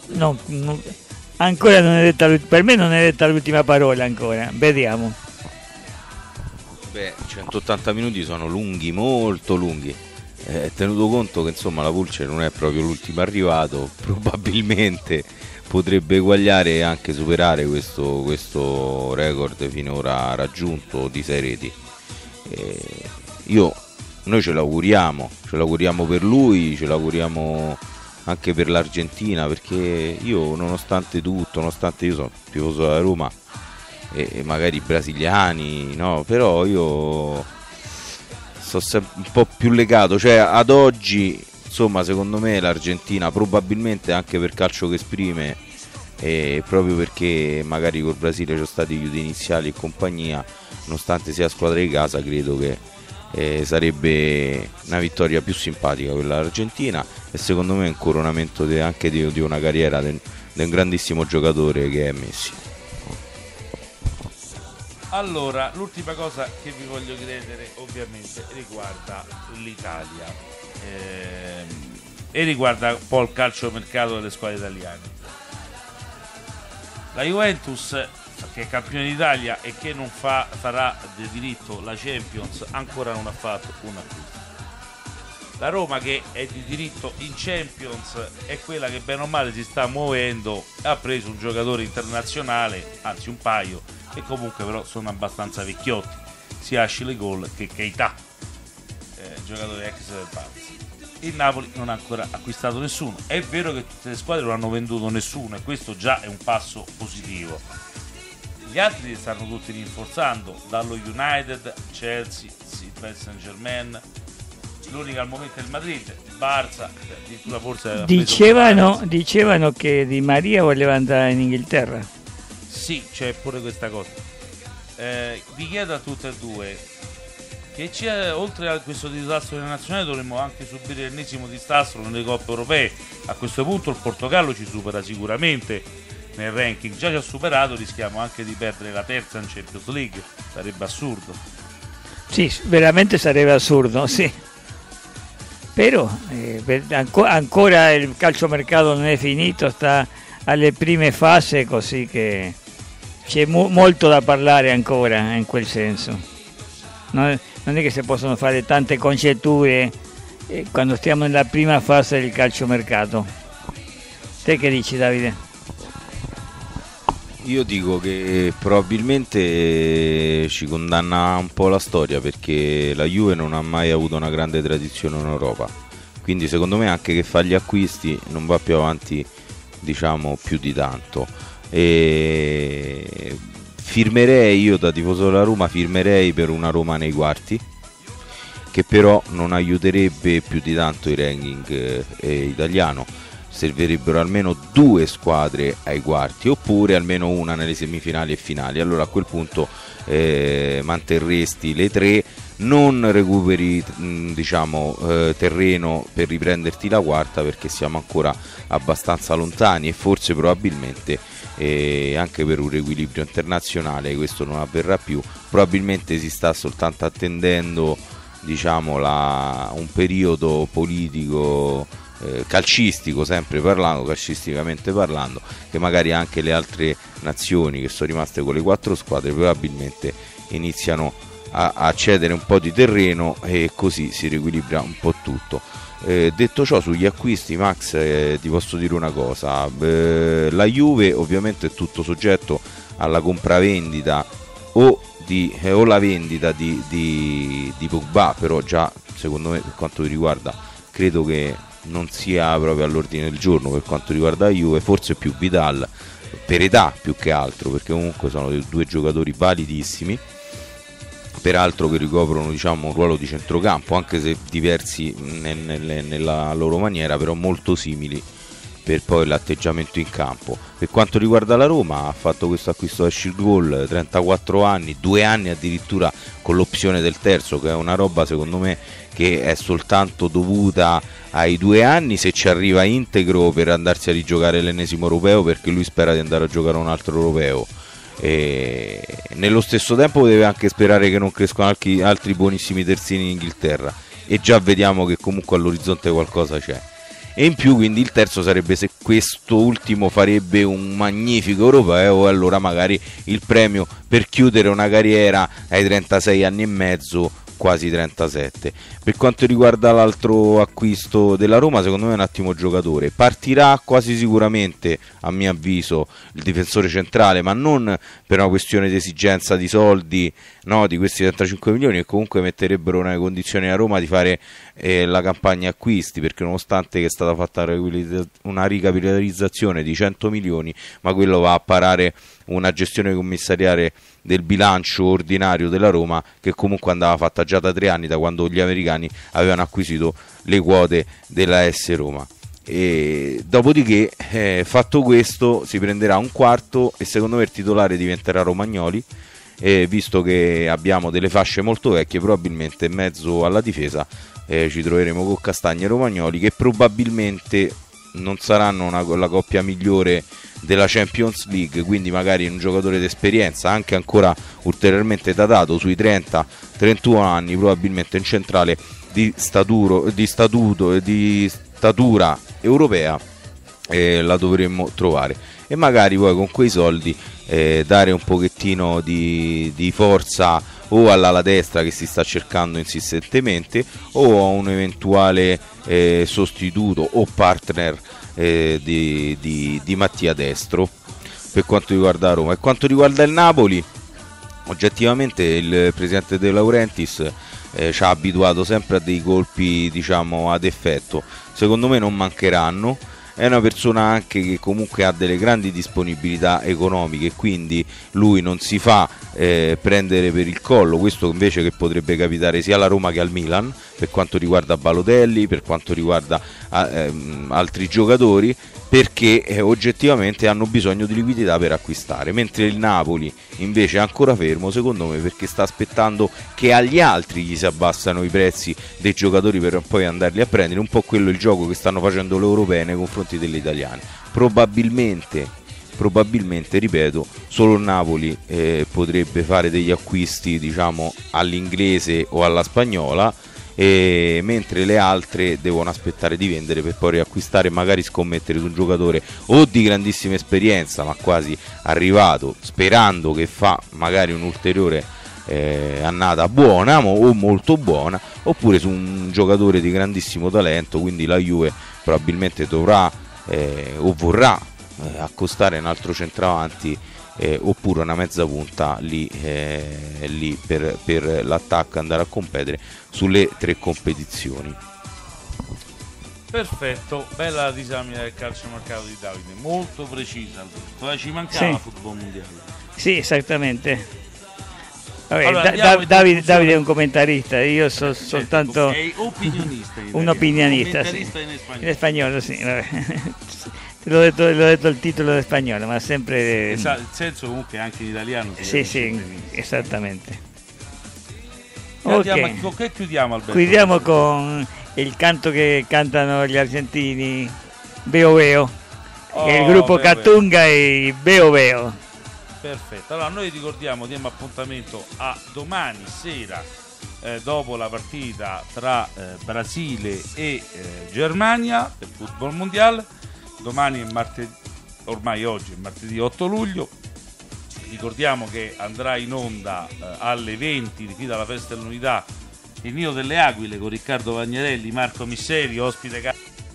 Ancora non è detta, per me non è detta l'ultima parola ancora, vediamo. Beh, 180 minuti sono lunghi, molto lunghi. Tenuto conto che insomma la Pulce non è proprio l'ultimo arrivato, probabilmente potrebbe eguagliare e anche superare questo record finora raggiunto di 6 reti. Noi ce l'auguriamo per lui, ce l'auguriamo anche per l'Argentina, perché io nonostante tutto, nonostante io sono tifoso della Roma e magari i brasiliani, no, però io sto sempre un po' più legato, cioè ad oggi insomma secondo me l'Argentina, probabilmente anche per calcio che esprime e proprio perché magari col Brasile ci sono stati i chiudi iniziali e compagnia, nonostante sia squadra di casa, credo che sarebbe una vittoria più simpatica quella dell'Argentina, e secondo me è un coronamento anche di una carriera di un grandissimo giocatore che è Messi. Allora, l'ultima cosa che vi voglio chiedere ovviamente riguarda l'Italia e riguarda un po' il calciomercato delle squadre italiane. La Juventus, che è campione d'Italia e che non farà di diritto la Champions, ancora non ha fatto un acquisto. La Roma, che è di diritto in Champions, è quella che bene o male si sta muovendo, ha preso un giocatore internazionale, anzi un paio, che comunque però sono abbastanza vecchiotti, sia Ashley Cole che Keita, giocatore ex del Barça. Il Napoli non ha ancora acquistato nessuno. È vero che tutte le squadre non hanno venduto nessuno e questo già è un passo positivo. Gli altri li stanno tutti rinforzando, dallo United, Chelsea, Paris Saint-Germain. L'unica al momento è il Madrid, il Barça, addirittura forse dicevano che Di Maria voleva andare in Inghilterra. Sì, c'è pure questa cosa. Vi chiedo a tutte e due che oltre a questo disastro nazionale dovremmo anche subire l'ennesimo disastro nelle coppe europee. A questo punto il Portogallo ci supera sicuramente nel ranking, già ci ha superato, rischiamo anche di perdere la terza in Champions League, sarebbe assurdo. Sì, veramente sarebbe assurdo, sì. Però ancora il calciomercato non è finito, sta alle prime fasi, così che c'è molto da parlare ancora in quel senso. Non è che si possono fare tante congetture quando stiamo nella prima fase del calciomercato. Te che dici, Davide? Io dico che probabilmente ci condanna un po' la storia, perché la Juve non ha mai avuto una grande tradizione in Europa, quindi secondo me anche che fa gli acquisti non va più avanti, diciamo, più di tanto. E firmerei, io da tifoso della Roma firmerei per una Roma nei quarti, che però non aiuterebbe più di tanto il ranking italiano. Servirebbero almeno 2 squadre ai quarti, oppure almeno una nelle semifinali e finali. Allora a quel punto manterresti le 3, non recuperi terreno per riprenderti la quarta, perché siamo ancora abbastanza lontani, e forse probabilmente anche per un riequilibrio internazionale questo non avverrà più. Probabilmente si sta soltanto attendendo, diciamo, un periodo politico, calcistico, sempre parlando, calcisticamente parlando, che magari anche le altre nazioni che sono rimaste con le 4 squadre probabilmente iniziano a cedere un po' di terreno, e così si riequilibra un po' tutto. Detto ciò, sugli acquisti, Max, ti posso dire una cosa: la Juve ovviamente è tutto soggetto alla compravendita o la vendita di Pogba, però già secondo me per quanto mi riguarda credo che non sia proprio all'ordine del giorno per quanto riguarda la Juve, forse più Vidal per età più che altro, perché comunque sono 2 giocatori validissimi, peraltro che ricoprono, diciamo, un ruolo di centrocampo, anche se diversi nella loro maniera, però molto simili per poi l'atteggiamento in campo. Per quanto riguarda la Roma, ha fatto questo acquisto da Schirgol, 34 anni, 2 anni addirittura con l'opzione del terzo, che è una roba secondo me che è soltanto dovuta ai 2 anni, se ci arriva integro, per andarsi a rigiocare l'ennesimo europeo, perché lui spera di andare a giocare un altro europeo. E nello stesso tempo deve anche sperare che non crescano altri buonissimi terzini in Inghilterra, e già vediamo che comunque all'orizzonte qualcosa c'è. e in più quindi il terzo sarebbe se questo ultimo farebbe un magnifico europeo, e allora magari il premio per chiudere una carriera ai 36 anni e mezzo, quasi 37. Per quanto riguarda l'altro acquisto della Roma, secondo me è un ottimo giocatore, partirà quasi sicuramente a mio avviso il difensore centrale, ma non per una questione di esigenza di soldi, no, di questi 35 milioni che comunque metterebbero nelle condizioni a Roma di fare la campagna acquisti, perché nonostante che è stata fatta una ricapitalizzazione di 100 milioni, ma quello va a parare una gestione commissariale del bilancio ordinario della Roma che comunque andava fatta già da 3 anni, da quando gli americani avevano acquisito le quote della S Roma. E dopodiché, fatto questo, si prenderà un quarto e secondo me il titolare diventerà Romagnoli, visto che abbiamo delle fasce molto vecchie. Probabilmente in mezzo alla difesa ci troveremo con Castagna e Romagnoli, che probabilmente non saranno la coppia migliore della Champions League, quindi magari un giocatore d'esperienza, anche ancora ulteriormente datato sui 30-31 anni, probabilmente in centrale di statura europea, la dovremmo trovare, e magari poi con quei soldi dare un pochettino di forza o all'ala destra che si sta cercando insistentemente, o a un eventuale sostituto o partner di Mattia Destro, per quanto riguarda Roma. E quanto riguarda il Napoli, oggettivamente il presidente De Laurentiis ci ha abituato sempre a dei colpi, diciamo, ad effetto. Secondo me non mancheranno. È una persona anche che comunque ha delle grandi disponibilità economiche, quindi lui non si fa prendere per il collo, questo invece che potrebbe capitare sia alla Roma che al Milan, per quanto riguarda Balotelli, per quanto riguarda altri giocatori, perché oggettivamente hanno bisogno di liquidità per acquistare, mentre il Napoli invece è ancora fermo, secondo me, perché sta aspettando che agli altri gli si abbassano i prezzi dei giocatori per poi andarli a prendere, un po' quello il gioco che stanno facendo le europee nei confronti delle italiane. Probabilmente, ripeto, solo il Napoli potrebbe fare degli acquisti, diciamo, all'inglese o alla spagnola, mentre le altre devono aspettare di vendere per poi riacquistare e magari scommettere su un giocatore o di grandissima esperienza ma quasi arrivato, sperando che fa magari un'ulteriore annata buona o molto buona, oppure su un giocatore di grandissimo talento. Quindi la Juve probabilmente dovrà o vorrà accostare un altro centravanti, oppure una mezza punta lì per l'attacco, andare a competere sulle 3 competizioni. Perfetto, bella la disamina del calciomercato di Davide, molto precisa. Ci mancava Sì. football mondiale. Sì, esattamente. Vabbè, Allora, Davide è un commentarista, io sono soltanto è opinionista in un italiano, opinionista, sì. commentarista in spagnolo. In spagnolo, sì. Vabbè. L'ho detto il titolo in spagnolo, ma sempre... Il senso comunque anche in italiano. Sì, esattamente. Andiamo, Ok. con che chiudiamo, Alberto? Chiudiamo con il canto che cantano gli argentini, Veo Veo, che è il gruppo Veo Veo. Catunga e Veo Veo. Perfetto, allora noi ricordiamo, diamo appuntamento a domani sera, dopo la partita tra Brasile e Germania per football mondiale. Domani è martedì, ormai oggi è martedì 8 luglio. Ricordiamo che andrà in onda alle 20 qui dalla Festa dell'Unità Il Nido delle Aquile con Riccardo Vagnerelli, Marco Misseri, ospite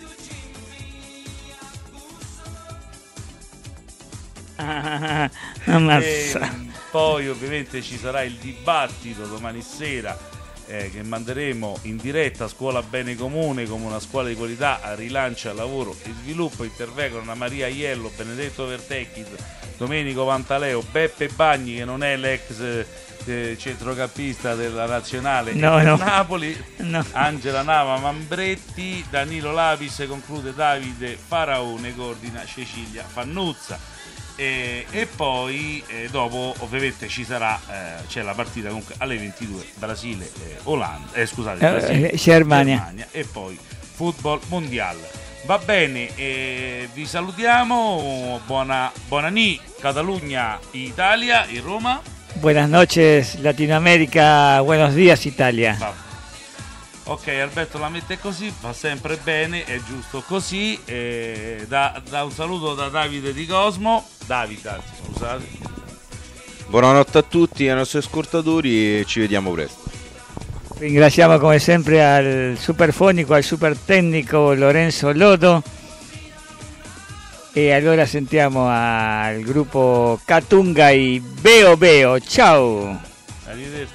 Ammazza. poi ovviamente ci sarà il dibattito domani sera che manderemo in diretta a Scuola Bene Comune come una scuola di qualità, rilancia lavoro e sviluppo. Intervengono Anna Maria Aiello, Benedetto Vertecchi, Domenico Pantaleo, Beppe Bagni, che non è l'ex centrocampista della nazionale Napoli, No. Angela Nava Mambretti, Danilo Lapis, conclude Davide Faraone, coordina Cecilia Fannuzza. E poi dopo ovviamente ci sarà c'è la partita comunque alle 22 Brasile Brasile Germania e poi football mondiale. Va bene, vi salutiamo, buona nì Catalunya Italia e Roma. Buenas noches Latinoamérica, buenos días Italia. Va. Ok, Alberto la mette così, va sempre bene, è giusto così. Da un saluto da Davide Di Cosmo. Davide, anzi, scusate. Buonanotte a tutti, ai nostri ascoltatori e ci vediamo presto. Ringraziamo come sempre al superfonico, al super tecnico Lorenzo Lodo. E allora sentiamo al gruppo Catungai Beo Beo. Ciao! Arrivederci.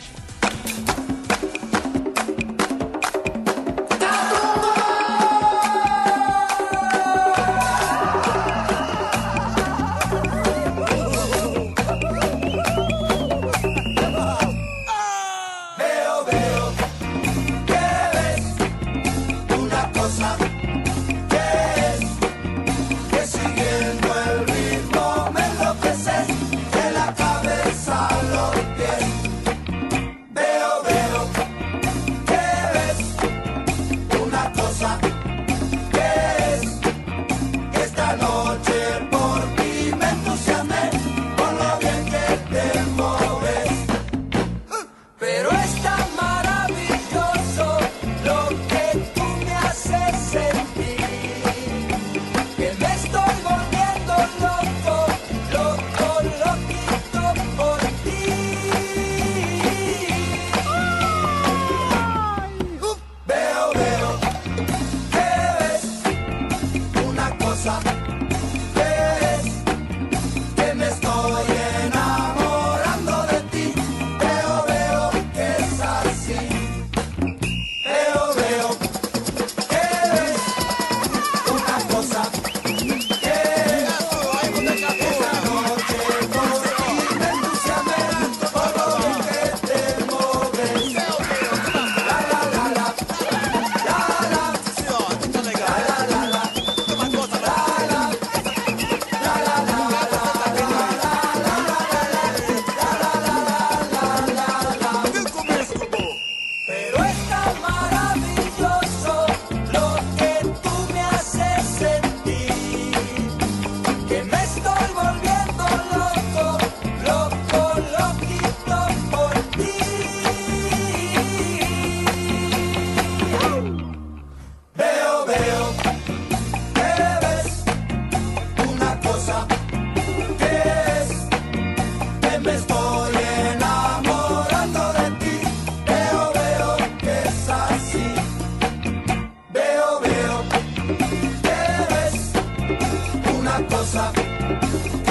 Cosa